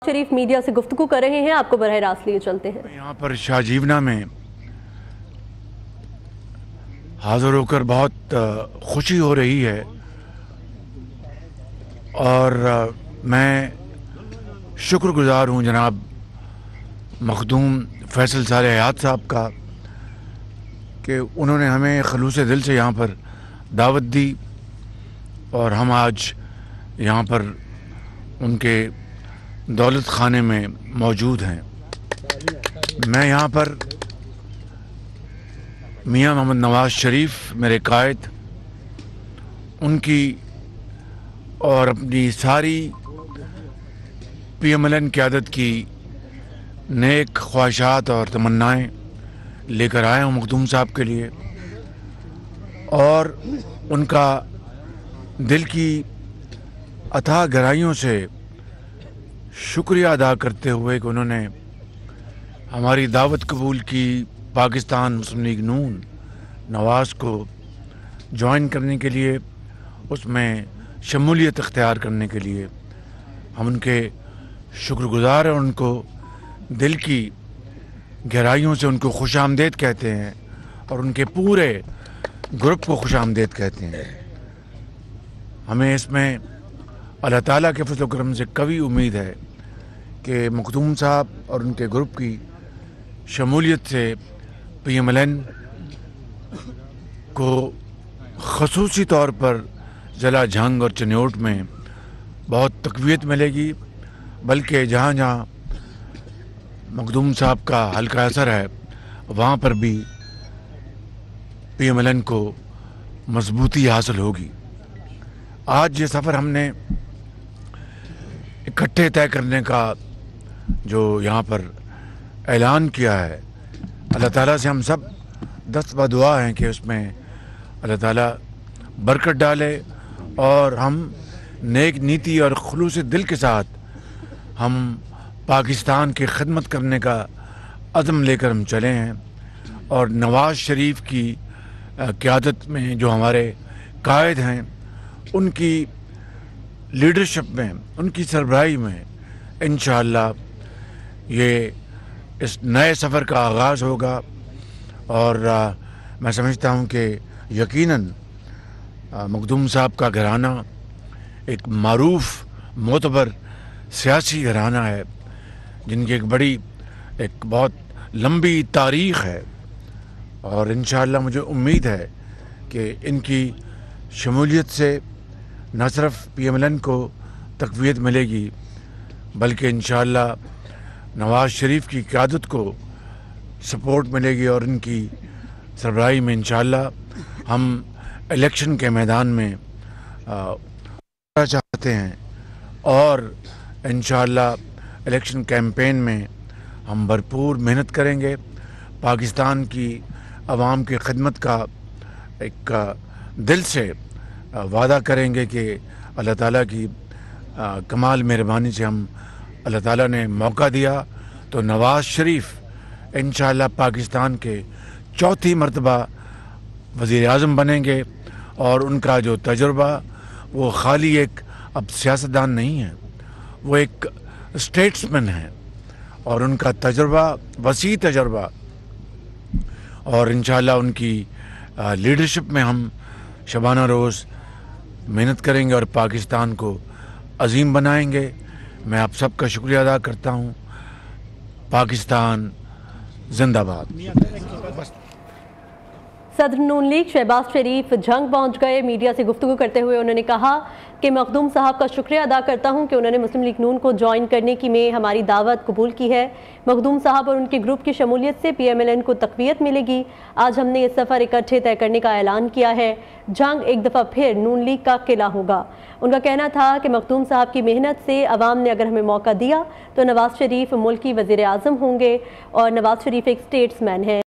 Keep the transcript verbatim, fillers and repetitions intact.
شریف media سے گفتگو کر رہے ہیں، آپ کو براہ راست لیے چلتے ہیں۔ یہاں پر شاہجیونا میں حاضر ہو کر بہت خوشی ہو رہی ہے اور میں شکر گزار ہوں جناب مخدوم فیصل صالح حیات صاحب کا کہ انہوں نے ہمیں خلوص دل سے یہاں پر دعوت دی اور ہم آج یہاں پر ان کے دولت خانے میں موجود ہیں۔ میں یہاں پر میاں محمد نواز شریف میرے قائد، ان کی اور اپنی ساری پی ایم ایل این قیادت کی نیک خواہشات اور تمنائیں لے کر آئے ہوں مخدوم صاحب کے لیے، اور ان کا دل کی اتھاہ گہرائیوں سے شکریہ ادا کرتے ہوئے کہ انہوں نے ہماری دعوت قبول کی پاکستان مسلم لیگ نون نواز کو جوائن کرنے کے لیے، اس میں شمولیت اختیار کرنے کے لیے۔ ہم ان کے شکر گزار ہیں، ان کو دل کی گہرائیوں سے ان کو خوش آمدید کہتے ہیں اور ان کے پورے گروپ کو خوش آمدید کہتے ہیں۔ ہمیں اس میں اللہ تعالیٰ کے فضل و کرم سے قوی امید ہے کہ مخدوم صاحب اور ان کے گروپ کی شمولیت سے پی ایم ایل این کو خصوصی طور پر ضلع جھنگ اور چنیوٹ میں بہت تقویت ملے گی، بلکہ جہاں جہاں مخدوم صاحب کا حلقہ اثر ہے وہاں پر بھی پی ایم ایل این کو مضبوطی حاصل ہوگی۔ آج یہ سفر ہم نے اکٹھے طے کرنے کا جو یہاں پر اعلان کیا ہے، اللہ تعالیٰ سے ہم سب دست بدعا ہیں کہ اس میں اللہ تعالیٰ برکت ڈالے اور ہم نیک نیتی اور خلوص دل کے ساتھ ہم پاکستان کی خدمت کرنے کا عزم لے کر ہم چلے ہیں، اور نواز شریف کی قیادت میں جو ہمارے قائد ہیں ان کی لیڈرشپ میں، ان کی سربراہی میں انشاءاللہ یہ اس نئے سفر کا آغاز ہوگا، اور میں سمجھتا ہوں کہ یقیناً مخدوم صاحب کا گھرانہ ایک معروف معتبر سیاسی گھرانہ ہے جن کی ایک بڑی ایک بہت لمبی تاریخ ہے، اور انشاءاللہ مجھے امید ہے کہ ان کی شمولیت سے نہ صرف پی ایم ایل این کو تقویت ملے گی بلکہ انشاءاللہ نواز شریف کی قیادت کو سپورٹ ملے گی، اور ان کی سربراہی میں انشاءاللہ ہم الیکشن کے میدان میں چاہتے ہیں، اور انشاءاللہ الیکشن کیمپین میں ہم بھرپور محنت کریں گے، پاکستان کی عوام کی خدمت کا ایک دل سے وعدہ کریں گے کہ اللہ تعالیٰ کی کمال مہربانی سے ہم اللہ تعالیٰ نے موقع دیا تو نواز شریف انشاءاللہ پاکستان کے چوتھی مرتبہ وزیر اعظم بنیں گے، اور ان کا جو تجربہ وہ خالی ایک اب سیاستدان نہیں ہے، وہ ایک اسٹیٹسمین ہے، اور ان کا تجربہ وسیع تجربہ، اور انشاءاللہ ان کی لیڈرشپ میں ہم شبانہ روز محنت کریں گے اور پاکستان کو عظیم بنائیں گے۔ میں آپ سب کا شکریہ ادا کرتا ہوں۔ پاکستان زندہ باد۔ صدر نون لیگ شہباز شریف جھنگ پہنچ گئے۔ میڈیا سے گفتگو کرتے ہوئے انہوں نے کہا کہ مخدوم صاحب کا شکریہ ادا کرتا ہوں کہ انہوں نے مسلم لیگ نون کو جوائن کرنے کی میں ہماری دعوت قبول کی ہے۔ مخدوم صاحب اور ان کے گروپ کی شمولیت سے پی ایم ایل این کو تقویت ملے گی۔ آج ہم نے یہ سفر اکٹھے طے کرنے کا اعلان کیا ہے۔ جنگ ایک دفعہ پھر نون لیگ کا قلعہ ہوگا۔ ان کا کہنا تھا کہ مخدوم صاحب کی محنت سے عوام نے اگر ہمیں موقع دیا تو نواز شریف ملک کی وزیر اعظم ہوں گے، اور نواز شریف ایک اسٹیٹس مین ہے۔